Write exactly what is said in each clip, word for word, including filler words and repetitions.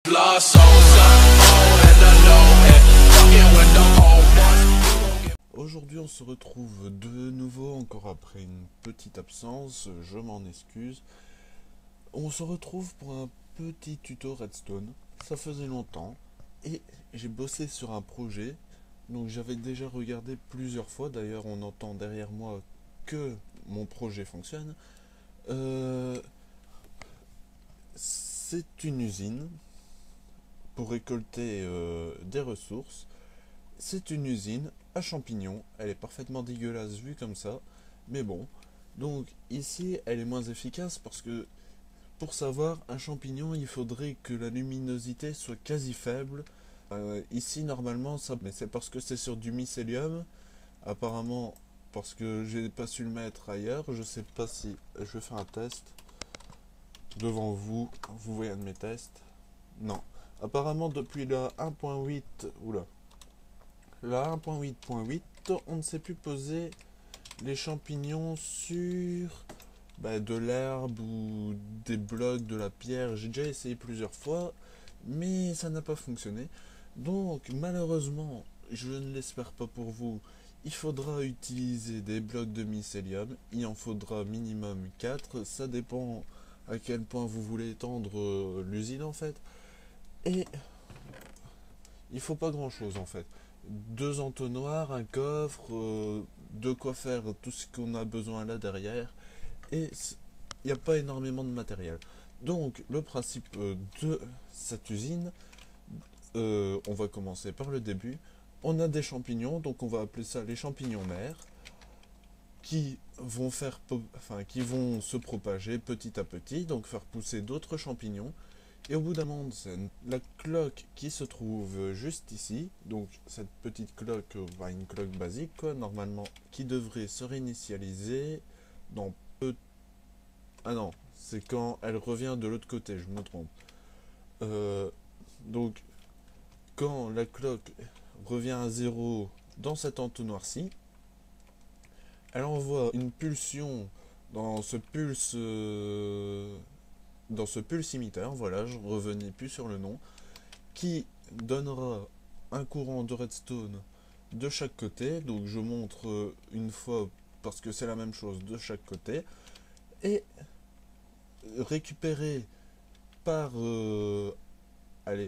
Aujourd'hui on se retrouve de nouveau, encore après une petite absence, je m'en excuse. On se retrouve pour un petit tuto Redstone, ça faisait longtemps, et j'ai bossé sur un projet, donc j'avais déjà regardé plusieurs fois, d'ailleurs on entend derrière moi que mon projet fonctionne. Euh, c'est une usine pour récolter euh, des ressources. C'est une usine à champignons, elle est parfaitement dégueulasse vue comme ça, mais bon. Donc ici elle est moins efficace parce que pour savoir un champignon il faudrait que la luminosité soit quasi faible. Euh, ici normalement ça, mais c'est parce que c'est sur du mycélium, apparemment parce que j'ai pas su le mettre ailleurs, je sais pas si je vais faire un test devant vous, vous voyez un de mes tests. Non, apparemment depuis la un point huit, oula. La un point huit point huit, on ne sait plus poser les champignons sur bah, de l'herbe ou des blocs, de la pierre. J'ai déjà essayé plusieurs fois, mais ça n'a pas fonctionné. Donc malheureusement, je ne l'espère pas pour vous, il faudra utiliser des blocs de mycélium. Il en faudra minimum quatre, ça dépend à quel point vous voulez étendre euh, l'usine en fait. Et il faut pas grand chose en fait. Deux entonnoirs, un coffre, euh, de quoi faire tout ce qu'on a besoin là derrière, et il n'y a pas énormément de matériel. Donc le principe euh, de cette usine, euh, on va commencer par le début. On a des champignons, donc on va appeler ça les champignons mères, qui vont faire, enfin qui vont se propager petit à petit, donc faire pousser d'autres champignons. Et au bout d'un moment, c'est la cloque qui se trouve juste ici, donc cette petite cloque, enfin une cloque basique quoi, normalement, qui devrait se réinitialiser dans peu... Ah non, c'est quand elle revient de l'autre côté, je me trompe. Euh, donc, quand la cloque revient à zéro dans cet entonnoir-ci, elle envoie une pulsion dans ce pulse... Euh, dans ce pulsimeter, voilà, je revenais plus sur le nom, qui donnera un courant de redstone de chaque côté. Donc je montre une fois parce que c'est la même chose de chaque côté, et récupéré par euh, allez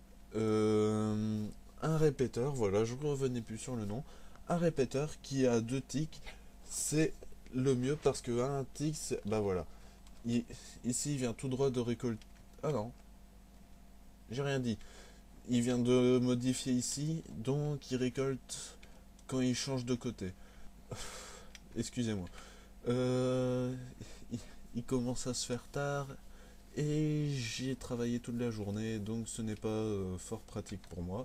euh, un répéteur, voilà, je revenais plus sur le nom, un répéteur qui a deux ticks, c'est le mieux parce que un tick, bah voilà. Il, ici, il vient tout droit de récolter... Ah non, j'ai rien dit. Il vient de modifier ici, donc il récolte quand il change de côté. Excusez-moi. Euh, il, il commence à se faire tard, et j'ai travaillé toute la journée, donc ce n'est pas euh, fort pratique pour moi.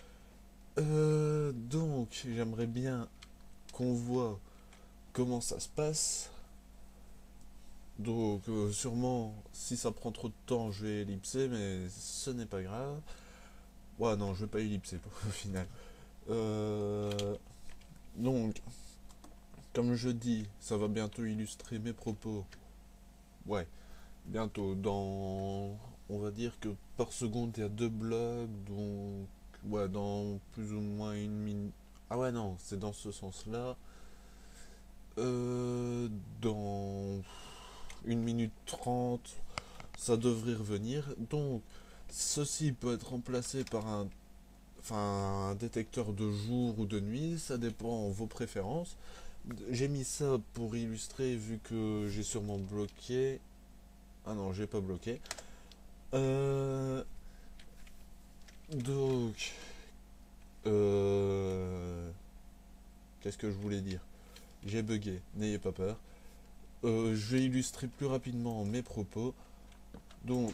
Euh, donc, j'aimerais bien qu'on voit comment ça se passe. Donc euh, sûrement, si ça prend trop de temps, je vais ellipser, mais ce n'est pas grave. Ouais, non, je vais pas ellipser au final. Euh, donc, comme je dis, ça va bientôt illustrer mes propos. Ouais, bientôt. Dans, on va dire que par seconde, il y a deux blocs, donc, ouais, dans plus ou moins une minute. Ah ouais, non, c'est dans ce sens-là. Euh, dans une minute trente, ça devrait revenir. Donc ceci peut être remplacé par un, enfin, un détecteur de jour ou de nuit, ça dépend de vos préférences. J'ai mis ça pour illustrer vu que j'ai sûrement bloqué. Ah non, j'ai pas bloqué. Euh, donc euh, qu'est-ce que je voulais dire? J'ai bugué, n'ayez pas peur. Euh, je vais illustrer plus rapidement mes propos. Donc,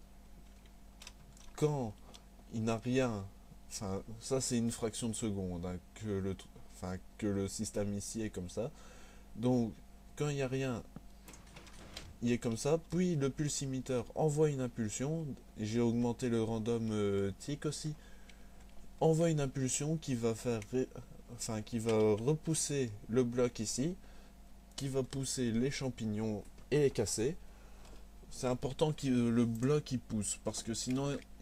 quand il n'a rien, enfin, ça c'est une fraction de seconde, hein, que, le, enfin, que le système ici est comme ça. Donc, quand il n'y a rien, il est comme ça. Puis le pulsimeter envoie une impulsion. J'ai augmenté le random euh, tick aussi. Envoie une impulsion qui va faire, enfin, qui va repousser le bloc ici, qui va pousser les champignons et les casser. C'est important que le bloc il pousse parce que sinon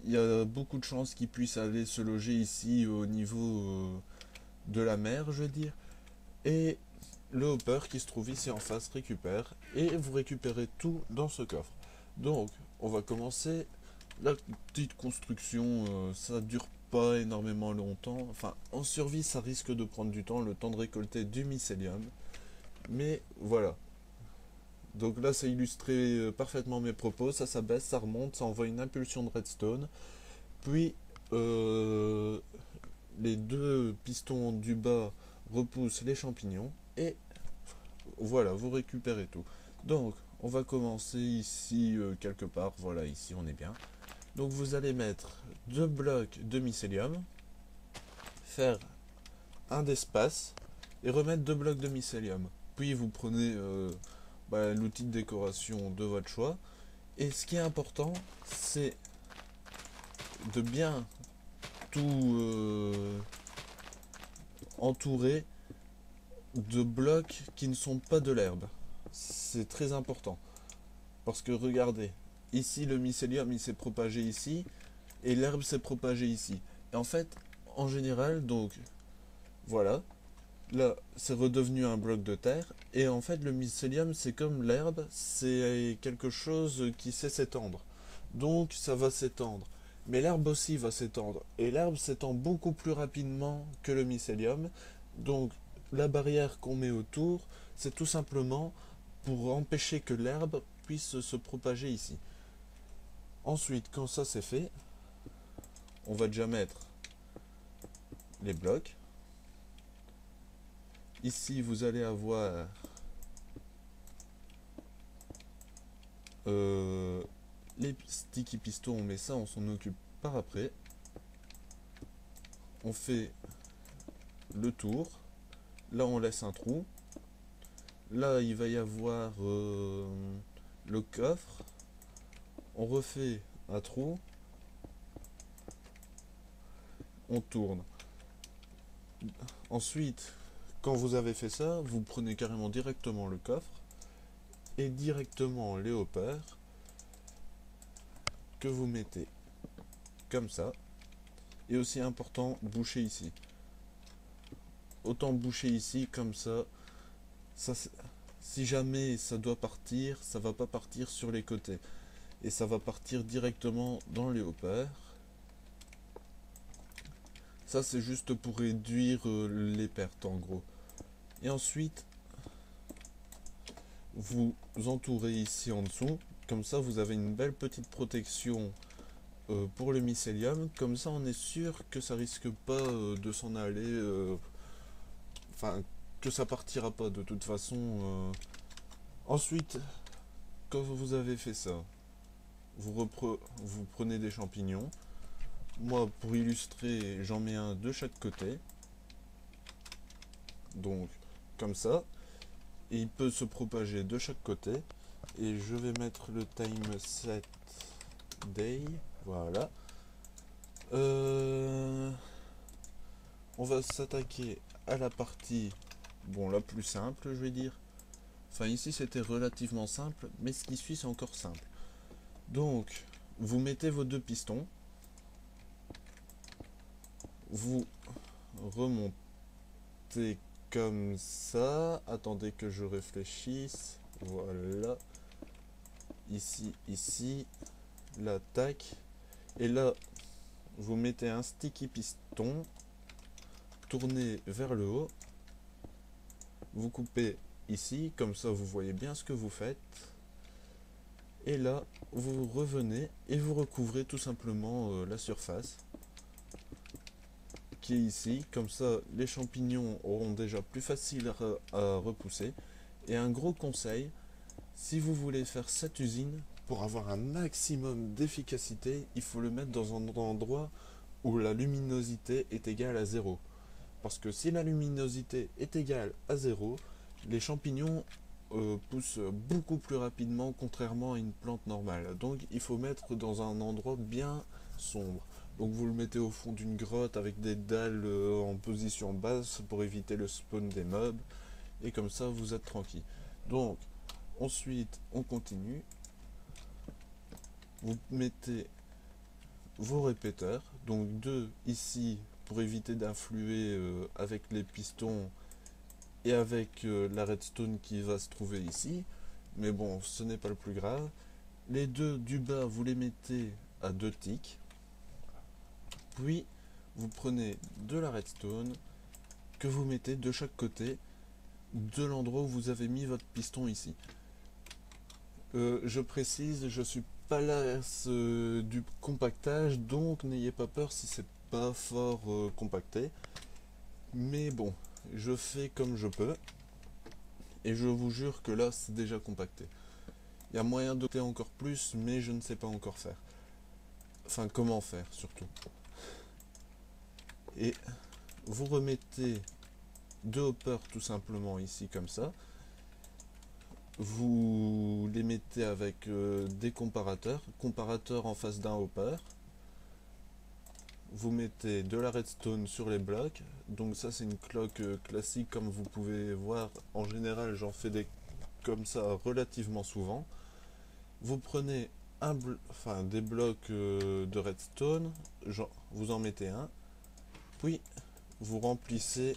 il y a beaucoup de chances qu'ils puissent aller se loger ici au niveau euh, de la mer, je veux dire. Et le hopper qui se trouve ici en face récupère et vous récupérez tout dans ce coffre. Donc on va commencer la petite construction, euh, ça dure pas énormément longtemps. Enfin en survie ça risque de prendre du temps, le temps de récolter du mycélium. Mais voilà. Donc là ça illustrait euh, parfaitement mes propos, ça s'abaisse, ça remonte, ça envoie une impulsion de redstone. Puis euh, les deux pistons du bas repoussent les champignons et voilà, vous récupérez tout. Donc, on va commencer ici euh, quelque part. Voilà, ici on est bien. Donc, vous allez mettre deux blocs de mycélium, faire un d'espace et remettre deux blocs de mycélium. Puis, vous prenez euh, bah, l'outil de décoration de votre choix. Et ce qui est important, c'est de bien tout euh, entourer de blocs qui ne sont pas de l'herbe. C'est très important. Parce que regardez, ici le mycélium il s'est propagé ici et l'herbe s'est propagée ici. Et en fait, en général, donc voilà, là c'est redevenu un bloc de terre. Et en fait, le mycélium c'est comme l'herbe, c'est quelque chose qui sait s'étendre. Donc ça va s'étendre. Mais l'herbe aussi va s'étendre. Et l'herbe s'étend beaucoup plus rapidement que le mycélium. Donc la barrière qu'on met autour, c'est tout simplement pour empêcher que l'herbe puisse se propager ici. Ensuite, quand ça c'est fait, on va déjà mettre les blocs. Ici, vous allez avoir euh, les sticky pistons, mais ça on s'en occupe par après. On fait le tour. Là, on laisse un trou. Là, il va y avoir euh, le coffre. On refait un trou. On tourne. Ensuite, quand vous avez fait ça, vous prenez carrément directement le coffre et directement les hoppers que vous mettez comme ça. Et aussi important, boucher ici. Autant boucher ici comme ça. Ça, si jamais ça doit partir, ça va pas partir sur les côtés. Et ça va partir directement dans les hoppers. Ça c'est juste pour réduire euh, les pertes en gros. Et ensuite, vous entourez ici en dessous. Comme ça vous avez une belle petite protection euh, pour le mycélium. Comme ça on est sûr que ça risque pas euh, de s'en aller. Euh, enfin, que ça partira pas de toute façon. Euh. Ensuite, quand vous avez fait ça, vous, repre vous prenez des champignons. Moi, pour illustrer, j'en mets un de chaque côté. Donc, comme ça. Et il peut se propager de chaque côté. Et je vais mettre le time set day. Voilà. Euh, on va s'attaquer à la partie, bon, la plus simple, je vais dire. Enfin, ici, c'était relativement simple, mais ce qui suit, c'est encore simple. Donc, vous mettez vos deux pistons. Vous remontez comme ça. Attendez que je réfléchisse. Voilà. Ici, ici. L'attaque. Et là, vous mettez un sticky piston. Tournez vers le haut. Vous coupez ici. Comme ça, vous voyez bien ce que vous faites. Et là, vous revenez et vous recouvrez tout simplement euh, la surface qui est ici. Comme ça, les champignons auront déjà plus facile à, à repousser. Et un gros conseil, si vous voulez faire cette usine, pour avoir un maximum d'efficacité, il faut le mettre dans un endroit où la luminosité est égale à zéro. Parce que si la luminosité est égale à zéro, les champignons euh, poussent beaucoup plus rapidement, contrairement à une plante normale. Donc il faut mettre dans un endroit bien sombre. Donc vous le mettez au fond d'une grotte avec des dalles euh, en position basse pour éviter le spawn des mobs. Et comme ça vous êtes tranquille. Donc ensuite on continue. Vous mettez vos répéteurs, donc deux ici pour éviter d'influer euh, avec les pistons et avec euh, la redstone qui va se trouver ici, mais bon, ce n'est pas le plus grave. Les deux du bas, vous les mettez à deux ticks, puis vous prenez de la redstone que vous mettez de chaque côté de l'endroit où vous avez mis votre piston ici. Euh, je précise, je suis pas là euh, du compactage, donc n'ayez pas peur si c'est pas fort euh, compacté. Mais bon, je fais comme je peux. Et je vous jure que là, c'est déjà compacté. Il y a moyen de faire encore plus, mais je ne sais pas encore faire. Enfin, comment faire, surtout. Et vous remettez deux hoppers tout simplement ici, comme ça. Vous les mettez avec euh, des comparateurs. Comparateurs en face d'un hopper. Vous mettez de la redstone sur les blocs. Donc ça, c'est une cloque euh, classique, comme vous pouvez voir. En général, j'en fais des comme ça relativement souvent. Vous prenez un blo enfin, des blocs euh, de redstone, genre, vous en mettez un, puis vous remplissez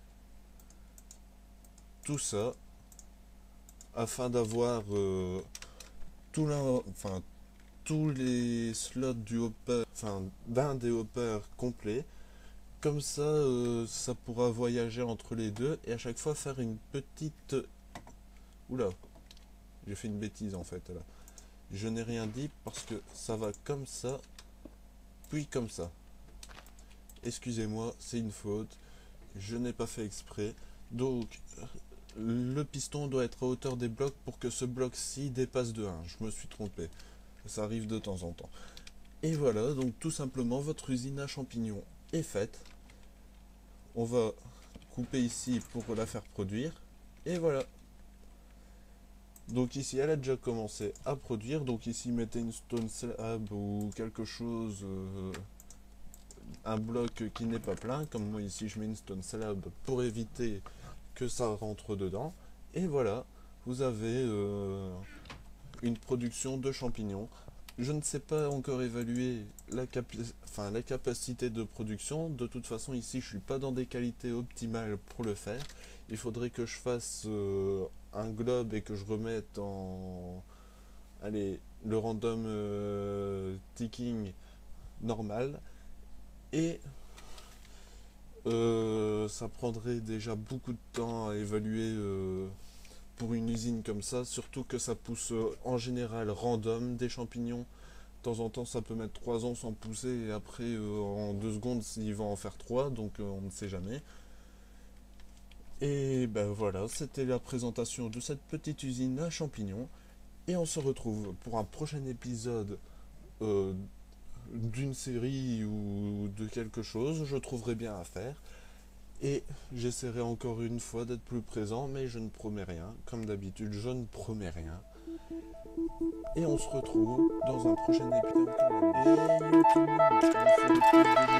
tout ça afin d'avoir euh, tout enfin, tous les slots du hopper, enfin d'un des hoppers complet. Comme ça, euh, ça pourra voyager entre les deux et à chaque fois faire une petite... Oula, j'ai fait une bêtise en fait là. Je n'ai rien dit parce que ça va comme ça, puis comme ça. Excusez-moi, c'est une faute. Je n'ai pas fait exprès. Donc, le piston doit être à hauteur des blocs pour que ce bloc-ci dépasse de un. Je me suis trompé. Ça arrive de temps en temps. Et voilà, donc tout simplement, votre usine à champignons est faite. On va couper ici pour la faire produire. Et voilà. Donc ici, elle a déjà commencé à produire. Donc ici, mettez une stone slab ou quelque chose, euh, un bloc qui n'est pas plein. Comme moi ici, je mets une stone slab pour éviter que ça rentre dedans. Et voilà, vous avez euh, une production de champignons. Je ne sais pas encore évaluer la, capi enfin, la capacité de production. De toute façon, ici, je suis pas dans des qualités optimales pour le faire. Il faudrait que je fasse euh, un globe et que je remette en... Allez, le random euh, ticking normal. Et euh, ça prendrait déjà beaucoup de temps à évaluer euh, pour une usine comme ça. Surtout que ça pousse euh, en général random des champignons. De temps en temps, ça peut mettre trois ans sans pousser et après, euh, en deux secondes, il va en faire trois. Donc, euh, on ne sait jamais. Et ben voilà, c'était la présentation de cette petite usine à champignons. Et on se retrouve pour un prochain épisode euh, d'une série ou de quelque chose. Je trouverai bien à faire. Et j'essaierai encore une fois d'être plus présent, mais je ne promets rien. Comme d'habitude, je ne promets rien. Et on se retrouve dans un prochain épisode. Et yo tout le monde, on se retrouve